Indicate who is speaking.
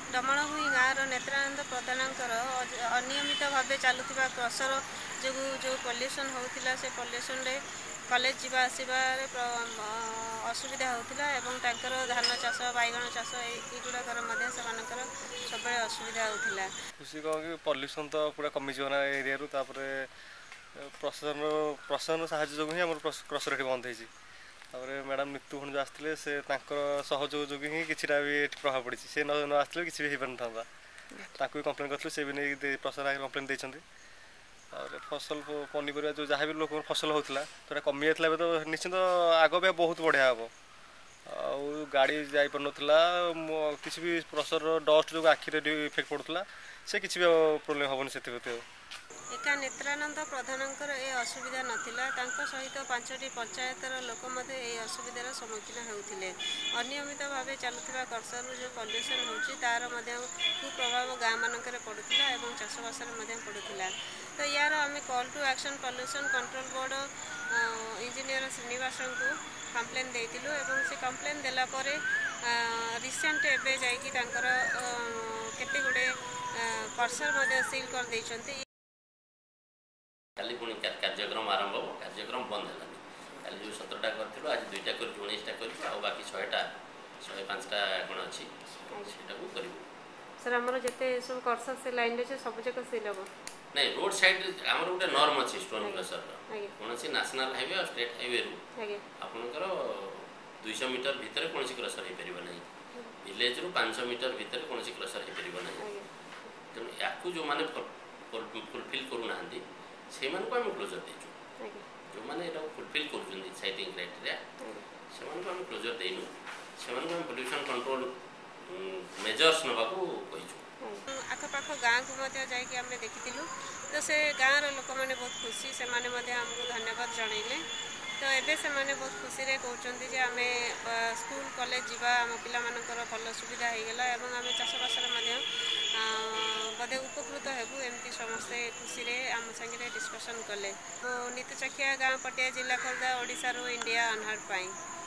Speaker 1: डमणभूई गाँव नेत्रानंद प्रधानकर अनियमित भाव चलुवा क्रसर जो जो पल्यूसन होता से पल्यूसन रे कॉलेज जावा आसबार असुविधा होता धान चाष बैगण चाष युड़ाकर सब असुविधा होता।
Speaker 2: खुशी कह कि पल्यूसन तो पूरा कमिजी ना एरिया प्रशासन साहय जो ही क्रसर ये बंद होपर मैडम नितु भण जो आसते से सहयोग जो ही कि भी प्रभाव पड़ी सी न आसते किसी भी हो पार था कम्प्लेन करते से भी नहीं प्रशासन कम्प्लेन देते और फसल पनीपरिया जो जहाँ भी लोक फसल होता तो कमी जाता तो निश्चित आग भी बहुत बढ़िया हम आ गाड़ी जापर नाला किसी भी प्रसर डस्ट जो आखिरे इफेक्ट पड़ूला से किसी भी प्रोब्लेम हेनी से
Speaker 1: एका नेत्रानंद प्रधानकर ए असुविधा नथिला सहित 5टी पंचायतर लोक असुविधार सम्मुखीन होते अनियमित भाव चलुवा कर्सर जो पल्यूसन होची तार कुप्रभाव गाँ मानक पड़ूला और चाषबास पड़ूला तो यार आम call to action pollution control board engineer Srinivas को कंप्लेन देइतिलु एवं से कंप्लेन देला परे रिसेंट एबे जाइकी केते गुडे कर्सर सील कर देइछन्ती।
Speaker 3: काली पुणी कार्यक्रम आरंभ हो कार्यक्रम बंद है काली जो 17टा कर आज 2टा कर 19टा कर बाकी 100टा 105टा गुण अच्छी कर
Speaker 1: सर आमर जिते सब कर्सर से लाइन अच्छे सब जगह सील हम
Speaker 3: नहीं रोड साइड आम गोटे नर्म अच्छी स्टोन क्रसर कौन नेशनल हाईवे और स्टेट हाईवे रु आपंकर 200 मीटर भितर कौन क्रसर हो पार ना विलेज रु 500 मीटर भितर कौन क्रसर हो पार ना तेणु या जो मैंने फुलफिल करूना से क्लोजर देचु जो मैंने फुलफिल कर साइटिंग क्राइटेरिया से क्लोजर देनु से पल्यूशन कंट्रोल मेजर्स नाकू कहीचु
Speaker 1: आखपाख गाँ को जाकि देखी तो से गाँव लोक मैंने बहुत खुशी से आमको धन्यवाद जनइले तो एबे से माने बहुत खुशी रे कहते जे आम स्कूल कॉलेज जावा आम पिलामानकर भल सुविधा हो गला और आम चाषबास बोधे उपकृत हेबू एमती समस्ते खुशी रे आम संगे डिस्कसन कले। नितु चखिया गाँव पटिया जिला खोर्धा ओडिशा इंडिया अनहार पाई।